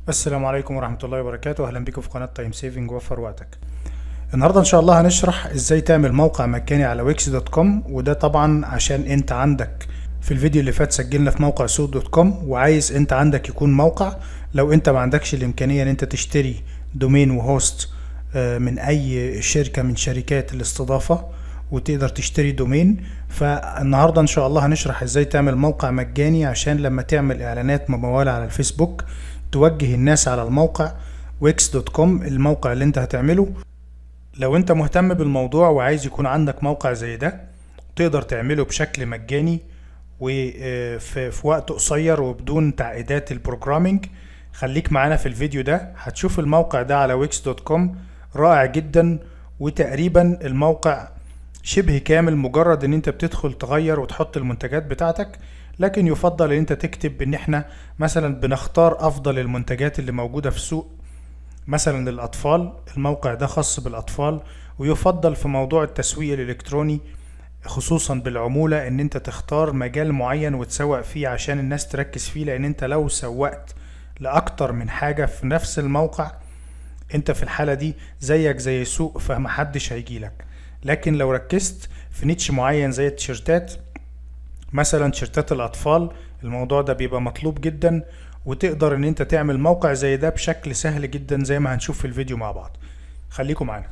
السلام عليكم ورحمة الله وبركاته. أهلا بكم في قناة تايم سيفنج. وفر وقتك. النهاردة إن شاء الله هنشرح إزاي تعمل موقع مجاني على ويكس دوت كوم، وده طبعا عشان أنت عندك في الفيديو اللي فات سجلنا في موقع سوق دوت كوم، وعايز أنت عندك يكون موقع. لو أنت ما عندكش الإمكانية إن أنت تشتري دومين وهوست من أي شركة من شركات الاستضافة وتقدر تشتري دومين، فالنهاردة إن شاء الله هنشرح إزاي تعمل موقع مجاني عشان لما تعمل إعلانات ممولة على الفيسبوك توجه الناس على الموقع ويكس دوت كوم، الموقع اللي انت هتعمله. لو انت مهتم بالموضوع وعايز يكون عندك موقع زي ده تقدر تعمله بشكل مجاني وفي وقت قصير وبدون تعقيدات البروجرامينج. خليك معانا في الفيديو ده، هتشوف الموقع ده على ويكس دوت كوم رائع جدا، وتقريبا الموقع شبه كامل، مجرد ان انت بتدخل تغير وتحط المنتجات بتاعتك. لكن يفضل ان انت تكتب ان احنا مثلا بنختار افضل المنتجات اللي موجودة في السوق، مثلا للاطفال. الموقع ده خاص بالاطفال، ويفضل في موضوع التسويق الالكتروني خصوصا بالعمولة ان انت تختار مجال معين وتسوق فيه عشان الناس تركز فيه، لان انت لو سوقت لاكتر من حاجة في نفس الموقع انت في الحالة دي زيك زي سوق، فمحدش هيجيلك. لكن لو ركزت في نيتش معين زي التيشيرتات، مثلا تيشيرتات الاطفال، الموضوع ده بيبقى مطلوب جدا، وتقدر ان انت تعمل موقع زي ده بشكل سهل جدا زي ما هنشوف في الفيديو مع بعض. خليكم معانا.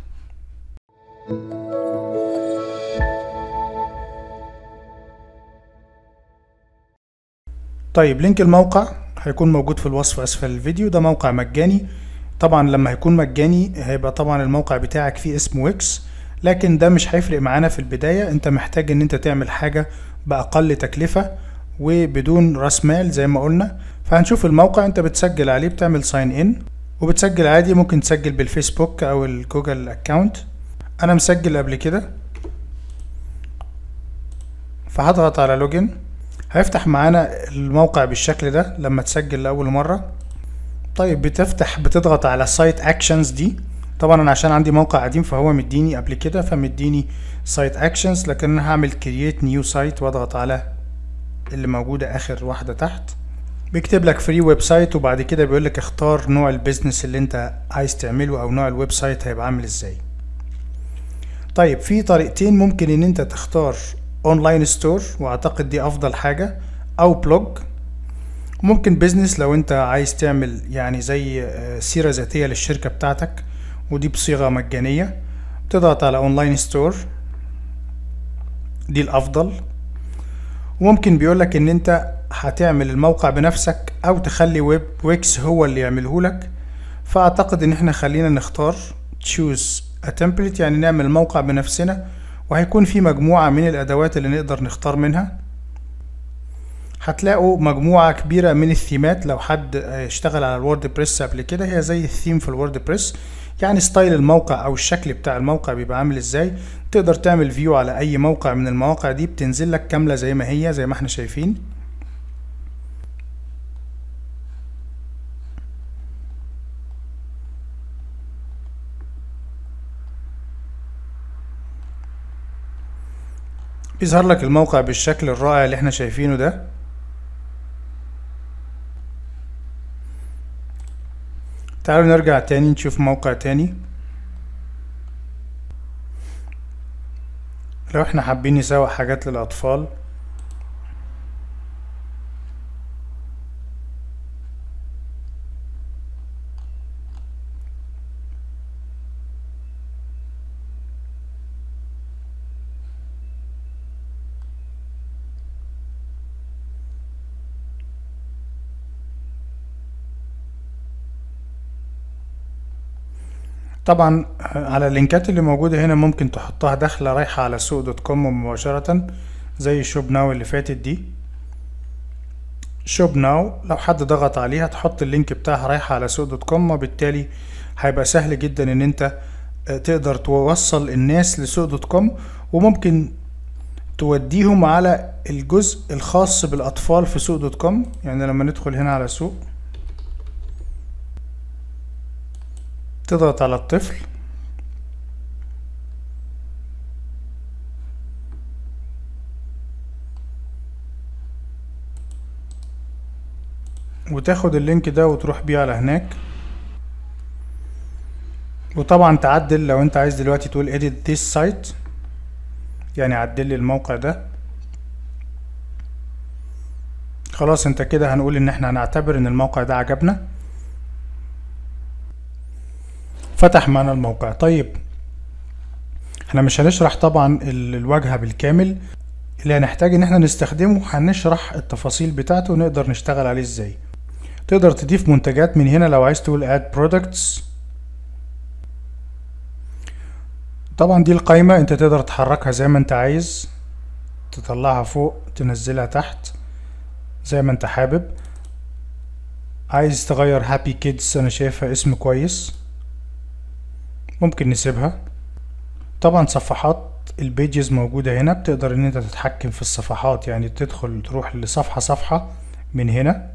طيب، لينك الموقع هيكون موجود في الوصف اسفل الفيديو. ده موقع مجاني. طبعا لما هيكون مجاني هيبقى طبعا الموقع بتاعك فيه اسم ويكس، لكن ده مش هيفرق معانا في البداية. انت محتاج ان انت تعمل حاجة بأقل تكلفة وبدون راس مال زي ما قلنا. فهنشوف الموقع، انت بتسجل عليه، بتعمل ساين ان وبتسجل عادي. ممكن تسجل بالفيسبوك او الجوجل اكاونت. انا مسجل قبل كده، فهضغط على لوجن. هيفتح معانا الموقع بالشكل ده لما تسجل لأول مرة. طيب، بتضغط على سايت اكشنز دي. طبعا انا عشان عندي موقع قديم فهو مديني قبل كده، فمديني سايت اكشنز، لكن انا هعمل كرييت نيو سايت واضغط على اللي موجودة اخر واحدة تحت. بيكتب لك فري ويب سايت، وبعد كده بيقول لك اختار نوع البيزنس اللي انت عايز تعمله او نوع الويب سايت هيبقى عامل ازاي. طيب، في طريقتين ممكن ان انت تختار: اونلاين ستور، واعتقد دي افضل حاجة، او بلوج. ممكن بيزنس لو انت عايز تعمل يعني زي سيرة ذاتية للشركة بتاعتك، ودي بصيغة مجانية. تضغط على اونلاين ستور، دي الافضل. وممكن بيقولك ان انت هتعمل الموقع بنفسك او تخلي ويكس هو اللي يعمله لك. فاعتقد ان احنا خلينا نختار choose a template، يعني نعمل الموقع بنفسنا، وهيكون في مجموعة من الادوات اللي نقدر نختار منها. هتلاقوا مجموعة كبيرة من الثيمات. لو حد اشتغل على الوورد بريس قبل كده، هي زي الثيم في الوورد بريس، يعني ستايل الموقع او الشكل بتاع الموقع بيبقى عامل ازاي. تقدر تعمل فيو على اي موقع من المواقع دي، بتنزل لك كاملة زي ما هي، زي ما احنا شايفين. بيظهر لك الموقع بالشكل الرائع اللي احنا شايفينه ده. تعالوا نرجع تاني نشوف موقع تاني. لو احنا حابين نسوق حاجات للأطفال، طبعا على اللينكات اللي موجودة هنا ممكن تحطها داخلة رايحة على سوق دوت كوم مباشرة، زي شوب ناو اللي فاتت دي. شوب ناو لو حد ضغط عليها تحط اللينك بتاعها رايحة على سوق دوت كوم، وبالتالي هيبقى سهل جدا ان انت تقدر توصل الناس لسوق دوت كوم، وممكن توديهم على الجزء الخاص بالأطفال في سوق دوت كوم. يعني لما ندخل هنا على سوق، تضغط على الطفل، وتاخد اللينك ده وتروح بيه على هناك، وطبعا تعدل لو انت عايز دلوقتي تقول edit this site، يعني عدل لي الموقع ده. خلاص انت كده هنقول ان احنا هنعتبر ان الموقع ده عجبنا، فتح معنا الموقع. طيب احنا مش هنشرح طبعا الواجهة بالكامل، اللي هنحتاج ان احنا نستخدمه هنشرح التفاصيل بتاعته ونقدر نشتغل عليه ازاي. تقدر تضيف منتجات من هنا لو عايز تقول add products. طبعا دي القائمة انت تقدر تحركها زي ما انت عايز، تطلعها فوق تنزلها تحت زي ما انت حابب. عايز تغير هابي كيدز، انا شايفها اسم كويس، ممكن نسيبها. طبعا صفحات البيجز موجودة هنا، بتقدر ان انت تتحكم في الصفحات، يعني تدخل تروح لصفحة صفحة من هنا.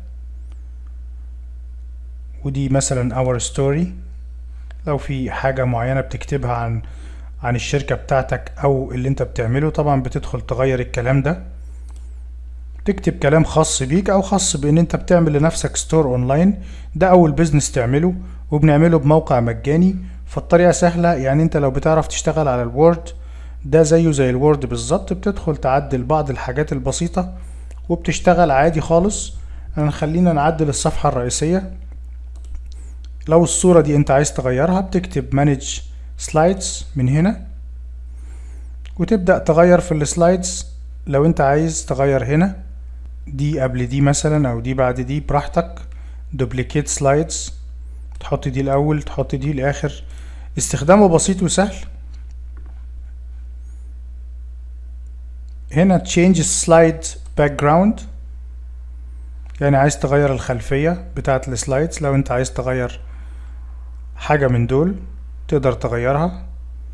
ودي مثلا our story، لو في حاجة معينة بتكتبها عن الشركة بتاعتك او اللي انت بتعمله، طبعا بتدخل تغير الكلام ده، تكتب كلام خاص بيك او خاص بان انت بتعمل لنفسك ستور اونلاين. ده اول بيزنس تعمله، وبنعمله بموقع مجاني، فالطريقة سهلة. يعني انت لو بتعرف تشتغل على الوورد، ده زيه زي الوورد بالظبط، بتدخل تعدل بعض الحاجات البسيطة وبتشتغل عادي خالص. خلينا نعدل الصفحة الرئيسية. لو الصورة دي انت عايز تغيرها، بتكتب مانج سلايدز من هنا وتبدأ تغير في السلايدز. لو انت عايز تغير هنا دي قبل دي مثلا او دي بعد دي براحتك. دوبليكيت سلايدز، تحط دي الاول تحط دي الاخر. استخدامه بسيط وسهل. هنا change slide background، يعني عايز تغير الخلفية بتاعة السلايدز. لو انت عايز تغير حاجة من دول تقدر تغيرها.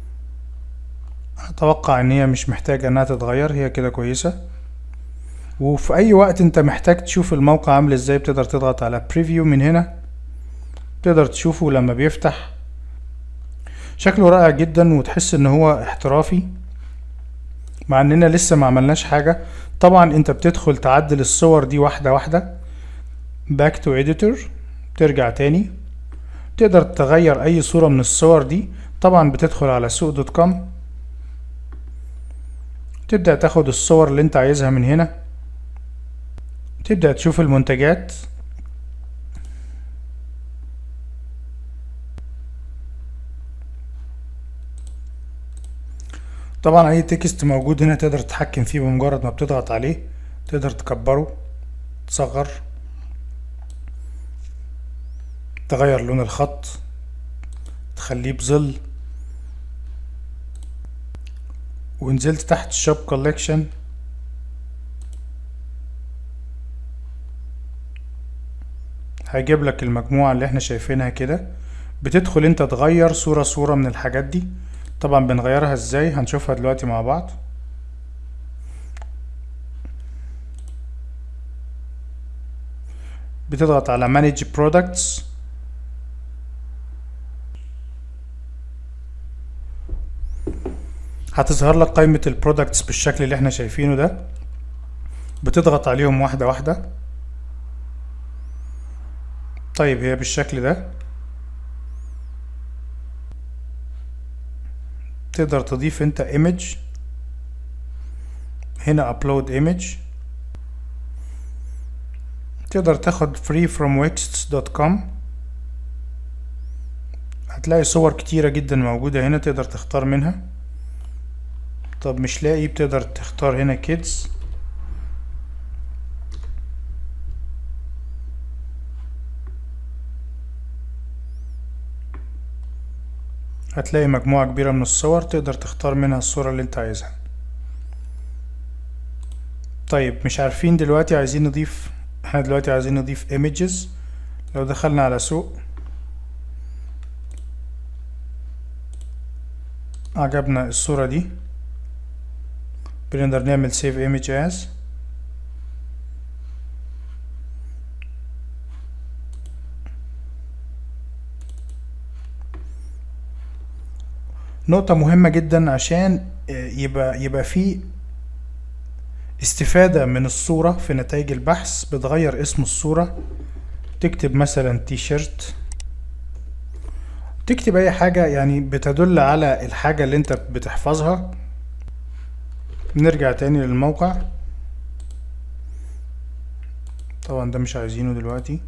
اتوقع ان هي مش محتاجة انها تتغير، هي كده كويسة. وفي اي وقت انت محتاج تشوف الموقع عامل ازاي، بتقدر تضغط على preview من هنا، تقدر تشوفه لما بيفتح. شكله رائع جدا وتحس ان هو احترافي، مع اننا لسه ما عملناش حاجة. طبعا انت بتدخل تعدل الصور دي واحدة واحدة. back to editor، ترجع تاني، تقدر تغير اي صورة من الصور دي. طبعا بتدخل على suq.com، تبدأ تاخد الصور اللي انت عايزها من هنا، تبدأ تشوف المنتجات. طبعا اي تكست موجود هنا تقدر تتحكم فيه بمجرد ما بتضغط عليه. تقدر تكبره تصغر، تغير لون الخط، تخليه بظل. ونزلت تحت الشوب كولكشن، هيجيب لك المجموعة اللي احنا شايفينها كده. بتدخل انت تغير صورة من الحاجات دي. طبعا بنغيرها ازاي هنشوفها دلوقتي مع بعض. بتضغط على manage products، هتظهر لك قائمة البرودكتس بالشكل اللي احنا شايفينه ده. بتضغط عليهم واحدة واحدة. طيب هي بالشكل ده. تقدر تضيف انت image هنا upload image. تقدر تاخد free from wix.com، هتلاقي صور كتيرة جدا موجودة هنا تقدر تختار منها. طب مش لاقي، بتقدر تختار هنا kids، هتلاقي مجموعة كبيرة من الصور تقدر تختار منها الصورة اللي انت عايزها. طيب مش عارفين دلوقتي عايزين نضيف، احنا دلوقتي عايزين نضيف images. لو دخلنا على سوق، عجبنا الصورة دي، بنقدر نعمل save image as. نقطة مهمة جدا عشان يبقى في استفادة من الصورة في نتائج البحث. بتغير اسم الصورة تكتب مثلا تي شيرت، تكتب اي حاجة يعني بتدل على الحاجة اللي انت بتحفظها. نرجع تاني للموقع، طبعا ده مش عايزينه دلوقتي،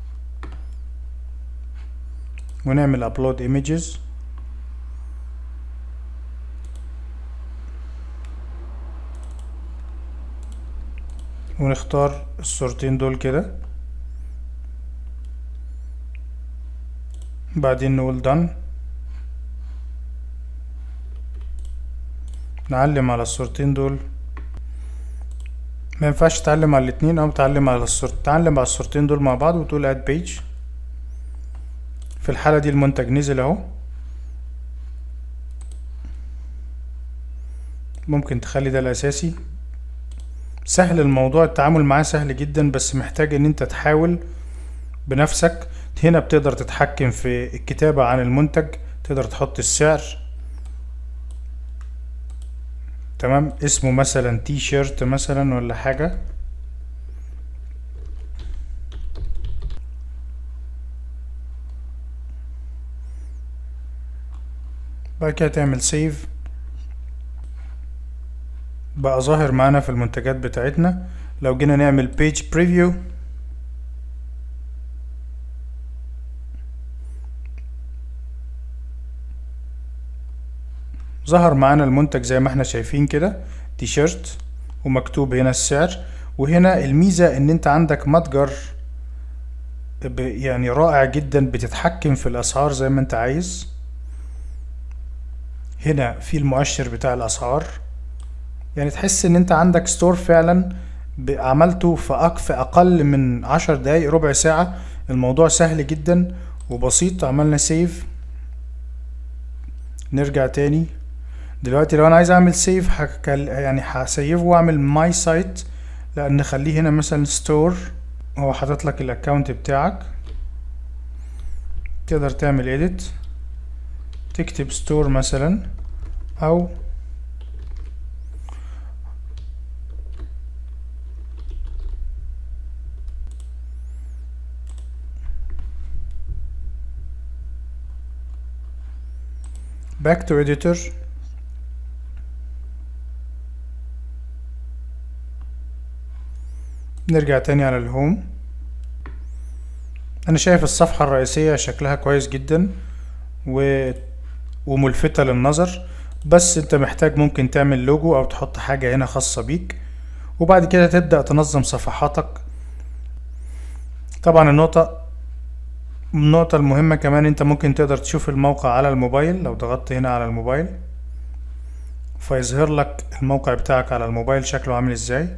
ونعمل ابلود ايميجز. ونختار الصورتين دول كده، بعدين نقول done. نعلم على الصورتين دول، ما ينفعش تعلم على الاتنين او تعلم على تعلم على الصورتين دول مع بعض وتقول add page. في الحالة دي المنتج نزل اهو. ممكن تخلي ده الاساسي. سهل الموضوع، التعامل معاه سهل جدا، بس محتاج ان انت تحاول بنفسك. هنا بتقدر تتحكم في الكتابة عن المنتج، تقدر تحط السعر، تمام، اسمه مثلا تي شيرت مثلا ولا حاجة. بعد كده تعمل سيف، بقى ظاهر معانا في المنتجات بتاعتنا. لو جينا نعمل بيج بريفيو، ظهر معانا المنتج زي ما احنا شايفين كده، تي شيرت، ومكتوب هنا السعر. وهنا الميزة ان انت عندك متجر يعني رائع جدا، بتتحكم في الاسعار زي ما انت عايز. هنا في المؤشر بتاع الاسعار، يعني تحس ان انت عندك ستور فعلا عملته في اقل من 10 دقايق، ربع ساعة. الموضوع سهل جدا وبسيط. عملنا سيف، نرجع تاني. دلوقتي لو انا عايز اعمل سيف يعني هسيفه واعمل ماي سايت، لان نخليه هنا مثلا ستور. هو حاطط لك الاكونت بتاعك، تقدر تعمل edit، تكتب ستور مثلا، او back to editor. نرجع تاني على الهوم. انا شايف الصفحة الرئيسية شكلها كويس جدا وملفتة للنظر، بس انت محتاج ممكن تعمل لوجو او تحط حاجة هنا خاصة بيك، وبعد كده تبدأ تنظم صفحاتك. طبعا النقطة المهمة كمان، انت ممكن تقدر تشوف الموقع على الموبايل. لو ضغطت هنا على الموبايل فيظهر لك الموقع بتاعك على الموبايل شكله عامل ازاي.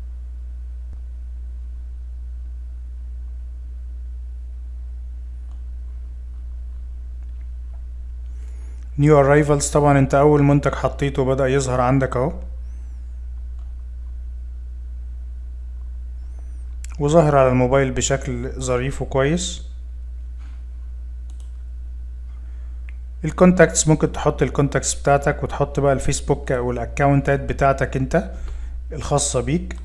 نيو ارايفلز، طبعا انت اول منتج حطيته بدأ يظهر عندك اهو، وظاهر على الموبايل بشكل ظريف وكويس. الكونتاكتس، ممكن تحط الكونتاكتس بتاعتك وتحط بقى الفيسبوك والاكونتات بتاعتك انت الخاصة بيك.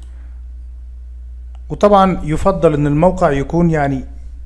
وطبعا يفضل ان الموقع يكون يعني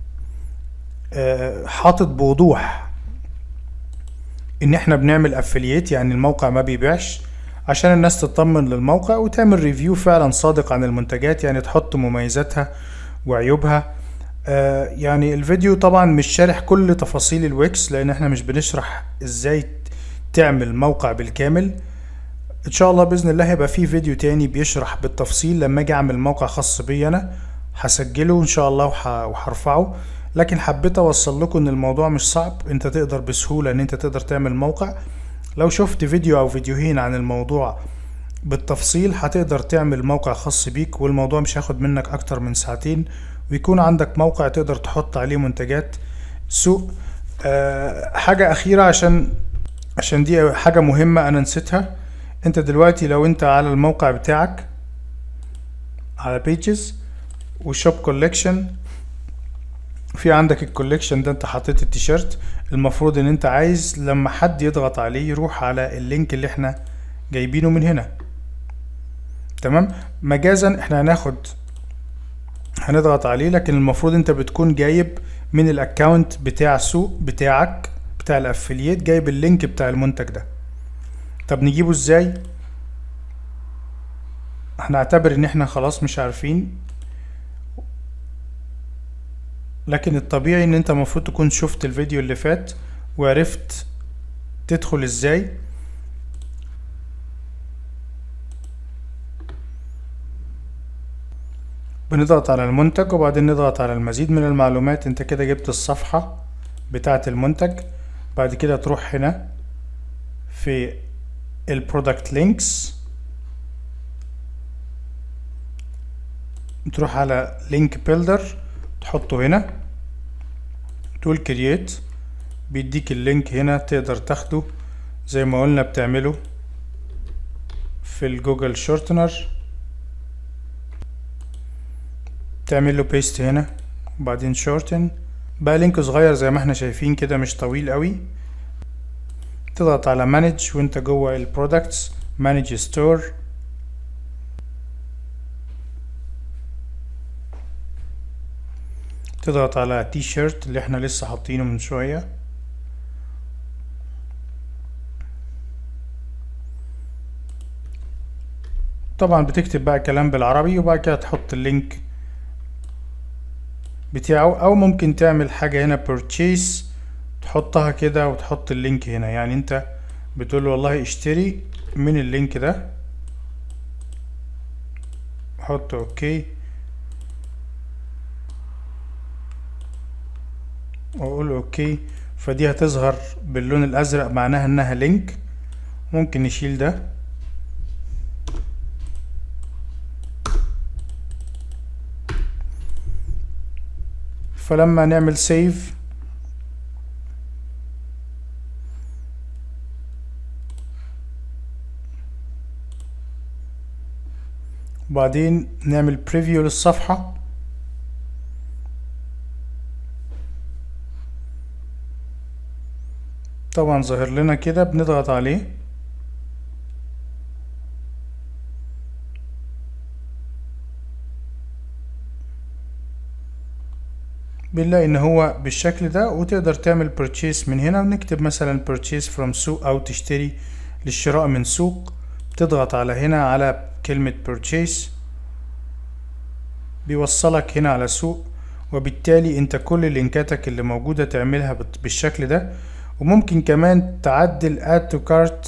حاطط بوضوح ان احنا بنعمل افلييت، يعني الموقع ما بيبيعش، عشان الناس تطمن للموقع وتعمل ريفيو فعلا صادق عن المنتجات، يعني تحط مميزاتها وعيوبها. يعني الفيديو طبعا مش شارح كل تفاصيل الويكس، لان احنا مش بنشرح ازاي تعمل موقع بالكامل. ان شاء الله باذن الله هيبقى فيه فيديو تاني بيشرح بالتفصيل لما اجي اعمل موقع خاص بي انا، هسجله ان شاء الله وهرفعه. لكن حبيت اوصل لكم ان الموضوع مش صعب، انت تقدر بسهولة ان انت تقدر تعمل موقع. لو شفت فيديو او فيديوهين عن الموضوع بالتفصيل هتقدر تعمل موقع خاص بيك، والموضوع مش هياخد منك اكتر من ساعتين، ويكون عندك موقع تقدر تحط عليه منتجات سوق. حاجة اخيرة، عشان دي حاجة مهمة انا نسيتها. انت دلوقتي لو انت على الموقع بتاعك على بيجز وشوب كوليكشن، في عندك الكوليكشن ده انت حطيت التيشيرت، المفروض ان انت عايز لما حد يضغط عليه يروح على اللينك اللي احنا جايبينه من هنا. تمام، مجازا احنا هنضغط عليه، لكن المفروض انت بتكون جايب من الاكونت بتاع السوق بتاعك بتاع الافلييت، جايب اللينك بتاع المنتج ده. طب نجيبه ازاي؟ هنعتبر ان احنا خلاص مش عارفين، لكن الطبيعي ان انت المفروض تكون شفت الفيديو اللي فات وعرفت تدخل ازاي. بنضغط على المنتج وبعدين نضغط على المزيد من المعلومات. انت كده جبت الصفحة بتاعة المنتج. بعد كده تروح هنا في البرودكت لينكس، تروح على لينك بيلدر تحطه هنا، تقول كرييت، بيديك اللينك هنا تقدر تاخده زي ما قلنا بتعمله في الجوجل شورتنر. تعمل له بيست هنا وبعدين شورتن، بقى لينك صغير زي ما احنا شايفين كده، مش طويل قوي. تضغط على مانج وانت جوه البرودكتس، مانج ستور، تضغط على تي شيرت اللي احنا لسه حاطينه من شوية. طبعا بتكتب بقى كلام بالعربي وبعد كده تحط اللينك بتاعه، او ممكن تعمل حاجة هنا purchase تحطها كده وتحط اللينك هنا. يعني انت بتقول له والله اشتري من اللينك ده، حط اوكي واقول اوكي، فدي هتظهر باللون الازرق معناها انها لينك. ممكن نشيل ده، فلما نعمل سيف وبعدين نعمل بريفيو للصفحة، طبعا ظاهر لنا كده، بنضغط عليه بنلاقي ان هو بالشكل ده، وتقدر تعمل purchase من هنا ونكتب مثلا purchase from سوق او تشتري للشراء من سوق. تضغط على هنا على كلمة purchase بيوصلك هنا على سوق، وبالتالي انت كل لينكاتك اللي موجودة تعملها بالشكل ده. وممكن كمان تعدل add to cart،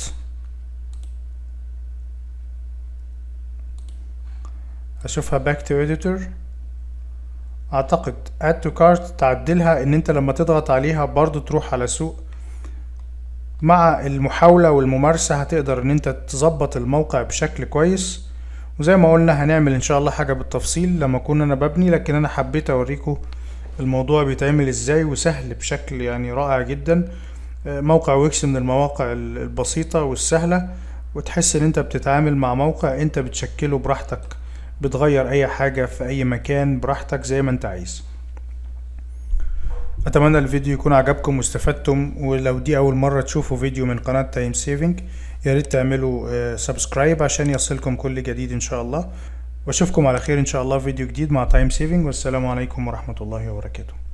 اشوفها back to editor، اعتقد add to cart تعدلها ان انت لما تضغط عليها برضو تروح على سوق. مع المحاولة والممارسة هتقدر ان انت تظبط الموقع بشكل كويس. وزي ما قلنا هنعمل ان شاء الله حاجة بالتفصيل لما اكون انا ببني، لكن انا حبيت اوريكم الموضوع بيتعمل ازاي وسهل بشكل يعني رائع جدا. موقع ويكس من المواقع البسيطة والسهلة، وتحس ان انت بتتعامل مع موقع انت بتشكله براحتك، بتغير اي حاجة في اي مكان براحتك زي ما انت عايز. اتمنى الفيديو يكون عجبكم واستفدتم، ولو دي اول مرة تشوفوا فيديو من قناة تايم سيفنج يا ريت تعملوا سبسكرايب عشان يصلكم كل جديد ان شاء الله. واشوفكم على خير ان شاء الله في فيديو جديد مع تايم سيفنج، والسلام عليكم ورحمة الله وبركاته.